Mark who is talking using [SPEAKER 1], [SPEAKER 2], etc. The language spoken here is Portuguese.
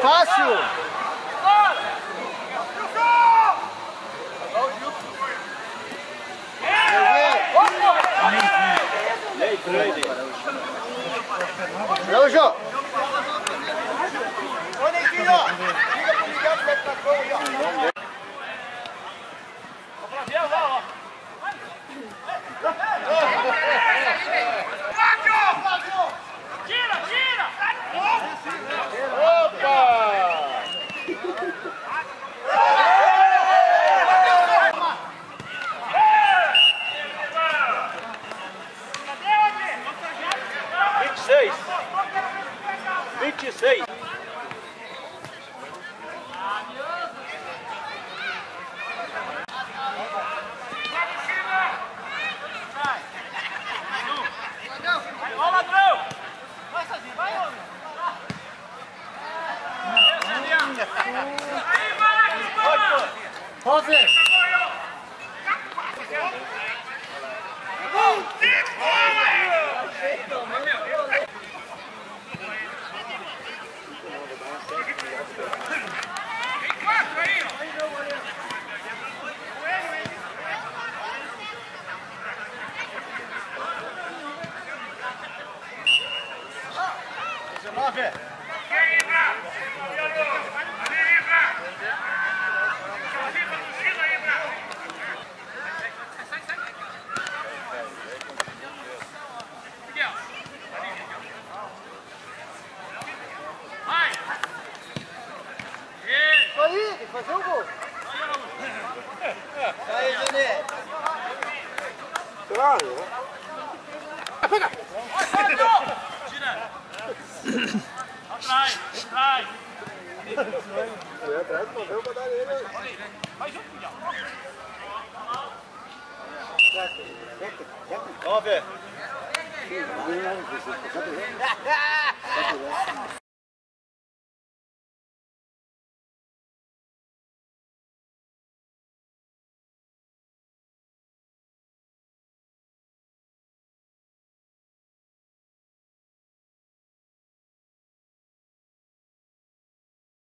[SPEAKER 1] fácil! Gaúcho! Ô, Neguinho, ó! Liga pro Miguel que vai ficar com aí, ó.
[SPEAKER 2] Tira, tira!
[SPEAKER 1] Opa! 26.
[SPEAKER 2] Ó, ladrão! Vai sozinho, vai, homem! Aí, vai!
[SPEAKER 1] Pode! Aí, tem que fazer o gol. Aí, Janê. Claro. Pega.
[SPEAKER 2] Tira! Atrás, atrás!
[SPEAKER 1] Foi atrás, morreu pra dar ele.
[SPEAKER 2] Vai junto, Miguel!
[SPEAKER 1] Vamos ver.